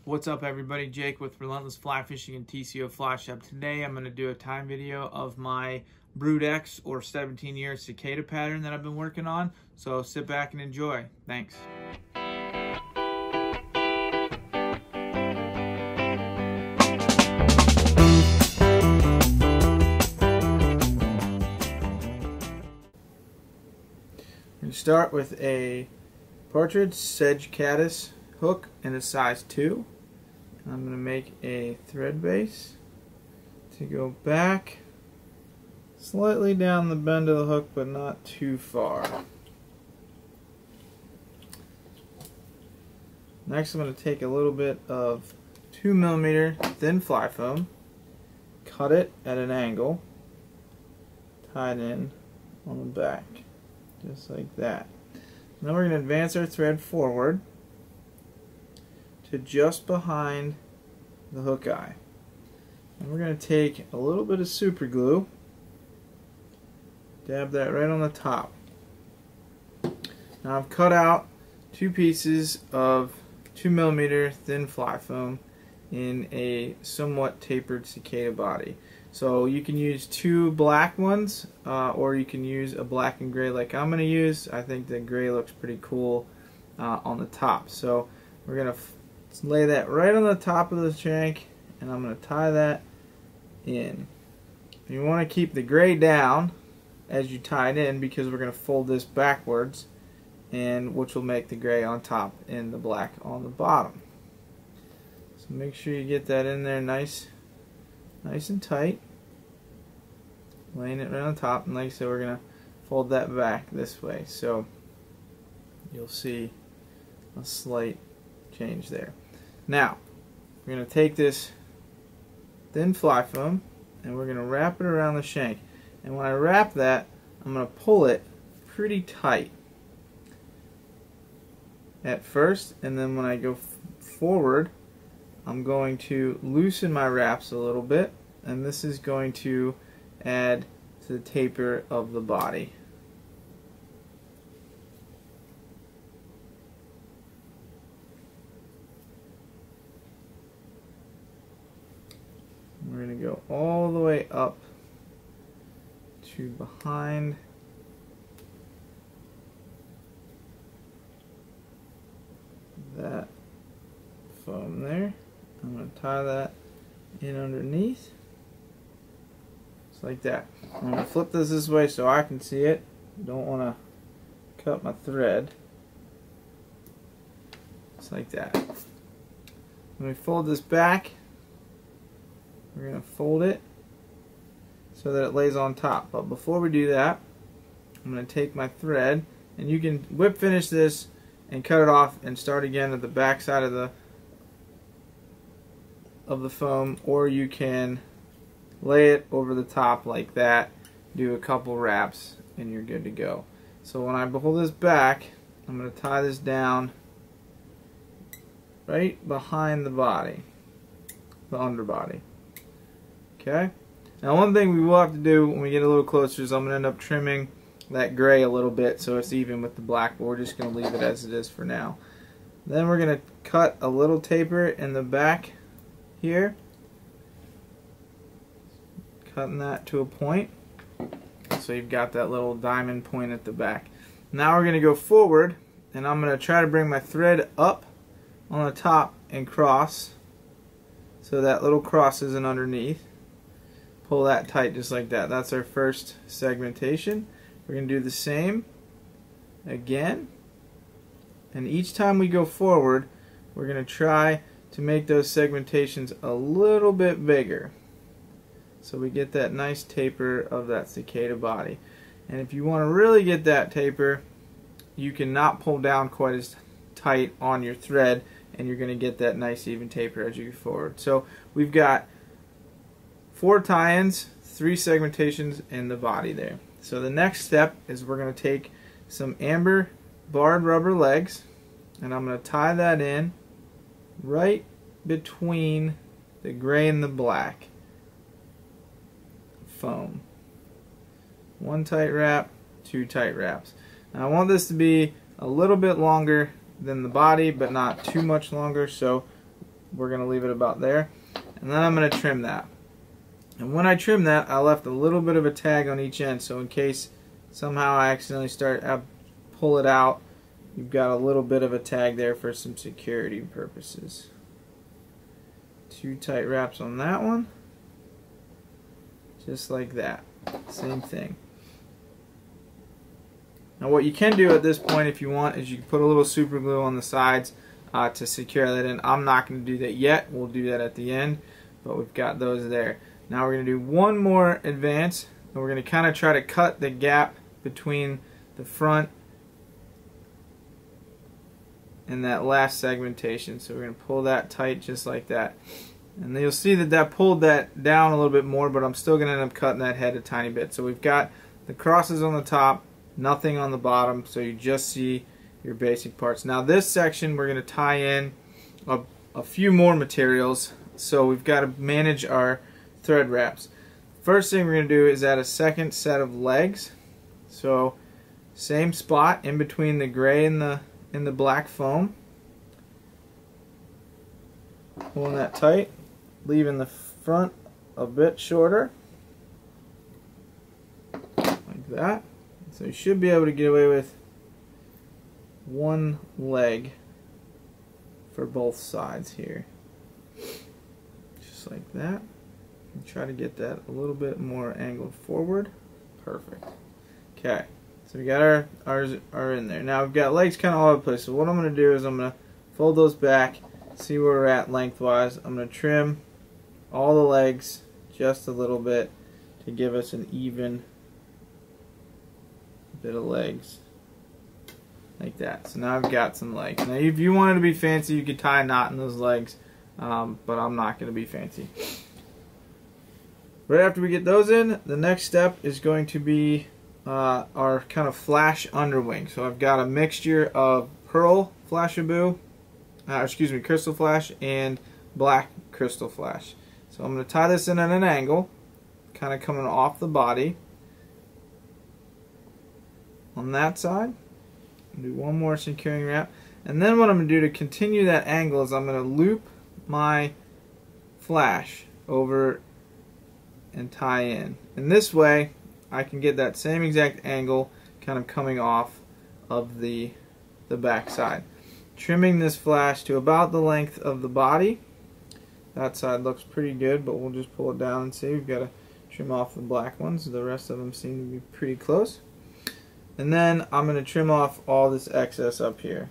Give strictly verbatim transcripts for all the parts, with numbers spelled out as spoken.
What's up everybody, Jake with Relentless Fly Fishing and T C O Fly Shop. Today I'm going to do a time video of my Brood X or seventeen year cicada pattern that I've been working on. So sit back and enjoy. Thanks. We start with a partridge sedge caddis hook in a size two. I'm going to make a thread base to go back slightly down the bend of the hook, but not too far. Next I'm going to take a little bit of two millimeter thin fly foam, cut it at an angle, tie it in on the back, just like that. Now we're going to advance our thread forward to just behind the hook eye. And we're going to take a little bit of super glue, dab that right on the top. Now I've cut out two pieces of two millimeter thin fly foam in a somewhat tapered cicada body. So you can use two black ones uh, or you can use a black and gray like I'm going to use. I think the gray looks pretty cool uh, on the top. So we're going to lay that right on the top of the shank, and I'm going to tie that in. You want to keep the gray down as you tie it in because we're going to fold this backwards, and which will make the gray on top and the black on the bottom. So make sure you get that in there nice, nice and tight, laying it right on top. And like I said, we're going to fold that back this way, so you'll see a slight change there. Now we're going to take this thin fly foam and we're going to wrap it around the shank, and when I wrap that I'm going to pull it pretty tight at first, and then when I go forward I'm going to loosen my wraps a little bit, and this is going to add to the taper of the body. We're going to go all the way up to behind that foam there. I'm going to tie that in underneath, just like that. I'm going to flip this this way so I can see it. Don't want to cut my thread. Just like that. When we fold this back, we're going to fold it so that it lays on top. But before we do that, I'm going to take my thread, and you can whip finish this and cut it off and start again at the back side of the of the foam, or you can lay it over the top like that, do a couple wraps, and you're good to go. So when I pull this back, I'm going to tie this down right behind the body, the underbody. Okay. Now one thing we will have to do when we get a little closer is I'm going to end up trimming that gray a little bit so it's even with the black, but we're just going to leave it as it is for now. Then we're going to cut a little taper in the back here, cutting that to a point so you've got that little diamond point at the back. Now we're going to go forward, and I'm going to try to bring my thread up on the top and cross so that little cross isn't underneath. Pull that tight just like that. That's our first segmentation. We're going to do the same again, and each time we go forward we're going to try to make those segmentations a little bit bigger so we get that nice taper of that cicada body. And if you want to really get that taper, you can not pull down quite as tight on your thread, and you're going to get that nice even taper as you go forward. So we've got four tie-ins, three segmentations in the body there. So the next step is we're going to take some amber barred rubber legs, and I'm going to tie that in right between the gray and the black foam. One tight wrap, two tight wraps. Now I want this to be a little bit longer than the body, but not too much longer, so we're going to leave it about there. And then I'm going to trim that. And when I trim that, I left a little bit of a tag on each end, so in case somehow I accidentally start I pull it out, you've got a little bit of a tag there for some security purposes. Two tight wraps on that one, just like that. Same thing. Now what you can do at this point if you want is you can put a little super glue on the sides uh, to secure that in. I'm not going to do that yet. We'll do that at the end, but we've got those there. Now we're going to do one more advance, and we're going to kind of try to cut the gap between the front and that last segmentation. So we're going to pull that tight just like that. And then you'll see that that pulled that down a little bit more, but I'm still going to end up cutting that head a tiny bit. So we've got the crosses on the top, nothing on the bottom, so you just see your basic parts. Now this section we're going to tie in a, a few more materials, so we've got to manage our thread wraps. First thing we're going to do is add a second set of legs. So same spot in between the gray and the and the black foam. Pulling that tight, leaving the front a bit shorter, like that. So you should be able to get away with one leg for both sides here, just like that. And try to get that a little bit more angled forward. Perfect. Okay, so we got our ours are in there. Now we've got legs kind of all over the place. So what I'm going to do is I'm going to fold those back, see where we're at lengthwise. I'm going to trim all the legs just a little bit to give us an even bit of legs, like that. So now I've got some legs. Now if you wanted to be fancy, you could tie a knot in those legs, um, but I'm not going to be fancy. Right after we get those in, the next step is going to be uh, our kind of flash underwing. So I've got a mixture of pearl flashaboo, uh, excuse me, crystal flash, and black crystal flash. So I'm going to tie this in at an angle, kind of coming off the body on that side. Do one more securing wrap, and then what I'm going to do to continue that angle is I'm going to loop my flash over and tie in. And this way I can get that same exact angle kind of coming off of the the back side. Trimming this flash to about the length of the body. That side looks pretty good, but we'll just pull it down and see. We've got to trim off the black ones. The rest of them seem to be pretty close. And then I'm going to trim off all this excess up here,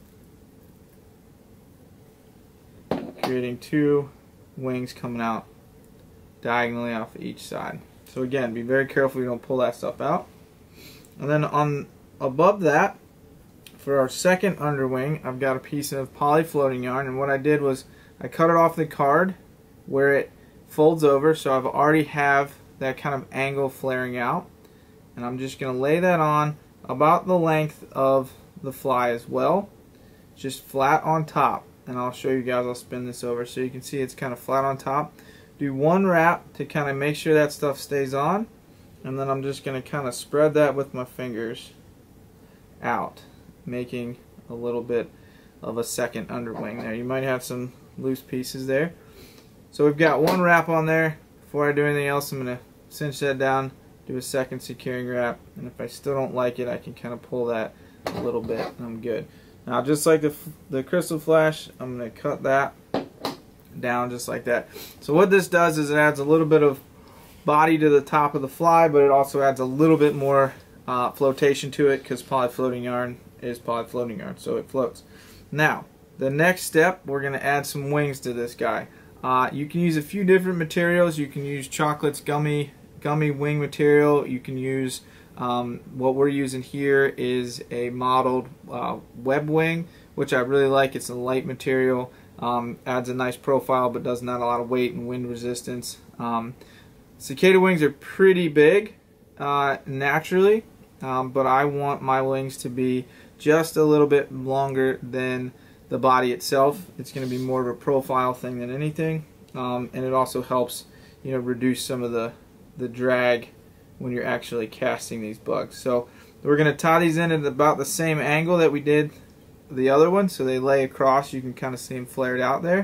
creating two wings coming out diagonally off of each side. So again, be very careful you don't pull that stuff out. And then on above that, for our second underwing, I've got a piece of poly floating yarn, and what I did was I cut it off the card where it folds over, so I've already have that kind of angle flaring out, and I'm just going to lay that on about the length of the fly as well, just flat on top. And I'll show you guys, I'll spin this over so you can see it's kind of flat on top. Do one wrap to kind of make sure that stuff stays on, and then I'm just going to kind of spread that with my fingers out, making a little bit of a second underwing there. You might have some loose pieces there. So we've got one wrap on there. Before I do anything else, I'm going to cinch that down, do a second securing wrap, and if I still don't like it, I can kind of pull that a little bit and I'm good. Now just like the, the crystal flash, I'm going to cut that down just like that. So what this does is it adds a little bit of body to the top of the fly, but it also adds a little bit more uh, flotation to it, because poly floating yarn is poly floating yarn, so it floats. Now the next step, we're going to add some wings to this guy. Uh, you can use a few different materials. You can use Chocolate's gummy gummy wing material. You can use um, what we're using here is a modeled uh, web wing, which I really like. It's a light material. Um, adds a nice profile, but does not a lot of weight and wind resistance. Um, cicada wings are pretty big uh, naturally, um, but I want my wings to be just a little bit longer than the body itself. It's going to be more of a profile thing than anything, um, and it also helps, you know, reduce some of the the drag when you're actually casting these bugs. So we're going to tie these in at about the same angle that we did the other one, so they lay across. You can kind of see them flared out there.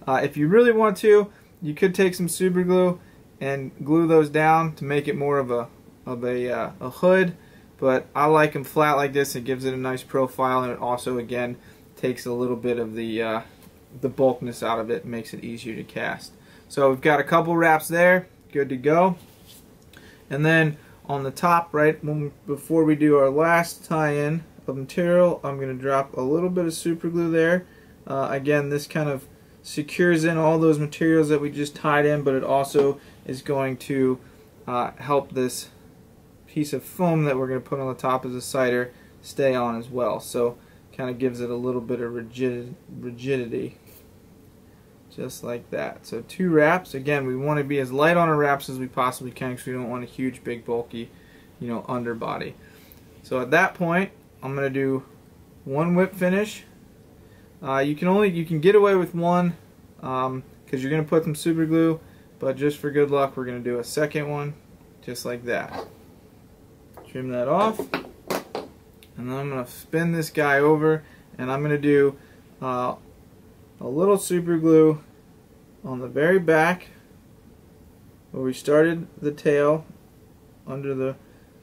Uh, if you really want to, you could take some super glue and glue those down to make it more of a of a, uh, a hood, but I like them flat like this. It gives it a nice profile, and it also again takes a little bit of the uh, the bulkness out of it and makes it easier to cast. So we've got a couple wraps there, good to go. And then on the top, right when, before we do our last tie-in of material, I'm going to drop a little bit of super glue there. Uh, again, this kind of secures in all those materials that we just tied in, but it also is going to uh, help this piece of foam that we're going to put on the top as a cider stay on as well. So kind of gives it a little bit of rigid, rigidity, just like that. So two wraps. Again, we want to be as light on our wraps as we possibly can because we don't want a huge, big, bulky, you know, underbody. So at that point, I'm going to do one whip finish. Uh, you can only you can get away with one because um, you're going to put some super glue, but just for good luck, we're going to do a second one, just like that. Trim that off, and then I'm going to spin this guy over, and I'm going to do uh, a little super glue on the very back where we started the tail, under the,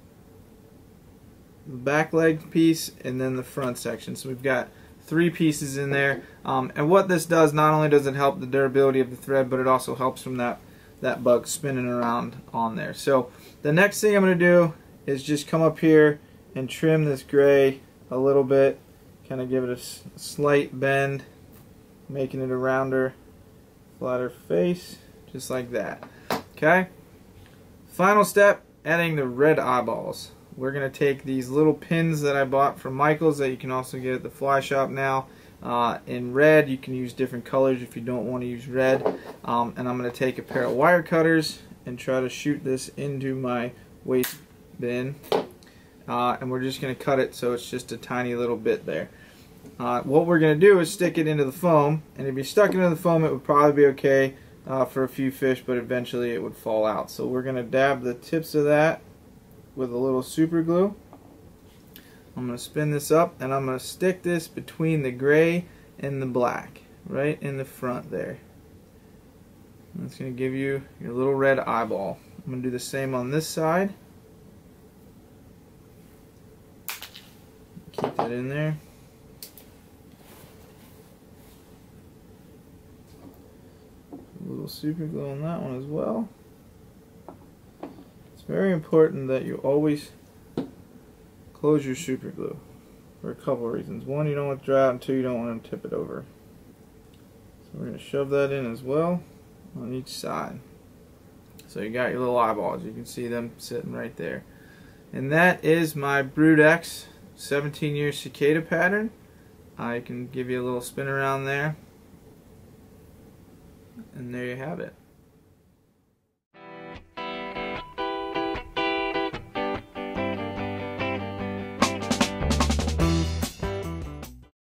the back leg piece, and then the front section. So we've got three pieces in there, um, and what this does, not only does it help the durability of the thread, but it also helps from that that bug spinning around on there. So the next thing I'm going to do is just come up here and trim this gray a little bit, kind of give it a slight bend, making it a rounder, flatter face, just like that. Okay. Final step, adding the red eyeballs. We're going to take these little pins that I bought from Michael's that you can also get at the fly shop now uh, in red. You can use different colors if you don't want to use red. Um, and I'm going to take a pair of wire cutters and try to shoot this into my waste bin. Uh, and we're just going to cut it so it's just a tiny little bit there. Uh, what we're going to do is stick it into the foam, and if you stuck it into the foam, it would probably be okay uh, for a few fish, but eventually it would fall out. So we're going to dab the tips of that with a little super glue. I'm going to spin this up, and I'm going to stick this between the gray and the black, right in the front there. That's going to give you your little red eyeball. I'm going to do the same on this side. Keep that in there. A little super glue on that one as well. It's very important that you always close your super glue for a couple of reasons. One, you don't want it to dry out, and two, you don't want to tip it over. So we're going to shove that in as well on each side. So you got your little eyeballs. You can see them sitting right there. And that is my Brood X seventeen year cicada pattern. I can give you a little spin around there, and there you have it.